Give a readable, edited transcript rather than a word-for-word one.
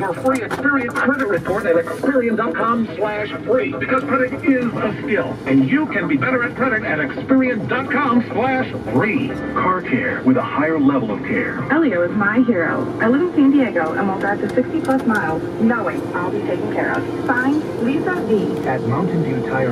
your free Experian credit report at Experian.com/free. Because printing is a skill, and you can be better at printing at Experian.com/free. Car care with a higher level of care. Elio is my hero. I live in San Diego and will drive to 60+ miles knowing I'll be taken care of. Signed, Lisa D. At Mountain View Tire.